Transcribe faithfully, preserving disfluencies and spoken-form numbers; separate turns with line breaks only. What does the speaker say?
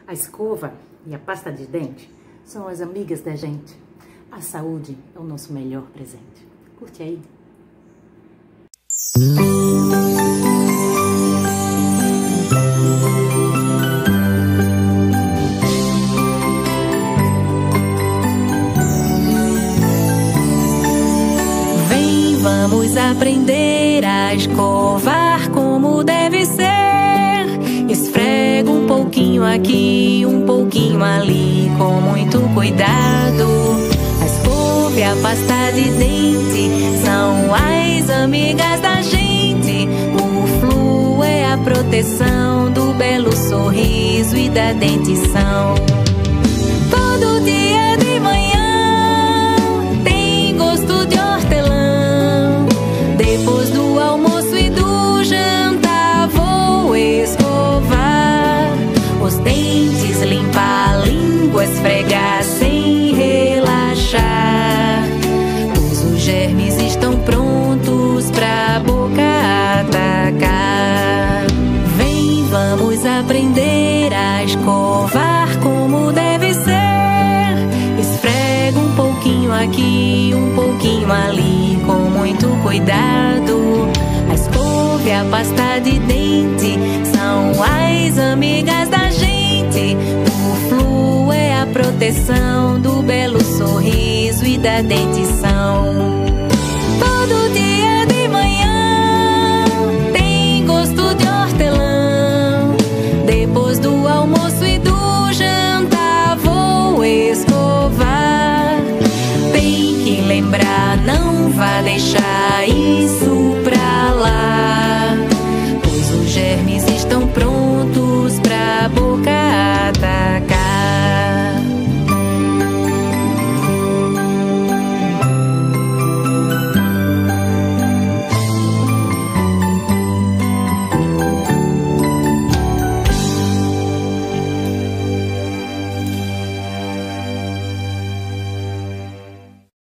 A escova e a pasta de dente são as amigas da gente. A saúde é o nosso melhor presente. Curte aí.
Vem, vamos aprender a escovar como deve ser. Esfrega um pouquinho aqui, um pouquinho ali, com muito cuidado. A escova e a pasta de dente são as amigas da gente. O Flu é a proteção do belo sorriso e da dentição. Todo dia de manhã tem gosto de hortelã. Depois do almoço e do jantar vou escovar os dentes, limpar a língua, esfregar sem relaxar, pois os germes estão prontos pra boca atacar. Vem, vamos aprender a escovar como deve ser. Esfrega um pouquinho aqui, um pouquinho ali, com muito cuidado. A escova e a pasta de dente são as amigas da gente. O Flu é a proteção do belo sorriso e da dentição.